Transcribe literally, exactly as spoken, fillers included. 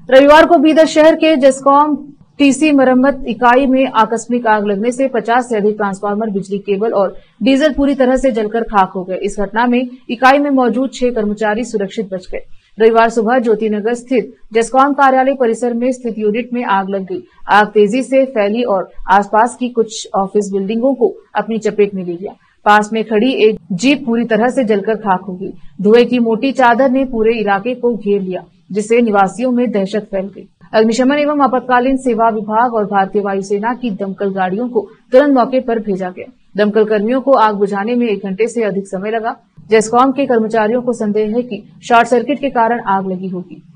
रविवार को बीदर शहर के जेस्कॉम टीसी मरम्मत इकाई में आकस्मिक आग लगने से पचास से अधिक ट्रांसफार्मर, बिजली केबल और डीजल पूरी तरह से जलकर खाक हो गए। इस घटना में इकाई में मौजूद छह कर्मचारी सुरक्षित बच गए। रविवार सुबह ज्योतिनगर स्थित जेस्कॉम कार्यालय परिसर में स्थित यूनिट में आग लग गई। आग तेजी से फैली और आसपास की कुछ ऑफिस बिल्डिंगों को अपनी चपेट में ले लिया। पास में खड़ी एक जीप पूरी तरह से जलकर खाक हो गई। धुएं की मोटी चादर ने पूरे इलाके को घेर लिया, जिससे निवासियों में दहशत फैल गई। अग्निशमन एवं आपातकालीन सेवा विभाग और भारतीय वायुसेना की दमकल गाड़ियों को तुरंत मौके पर भेजा गया। दमकल कर्मियों को आग बुझाने में एक घंटे से अधिक समय लगा। जेस्कॉम के कर्मचारियों को संदेह है कि शॉर्ट सर्किट के कारण आग लगी होगी।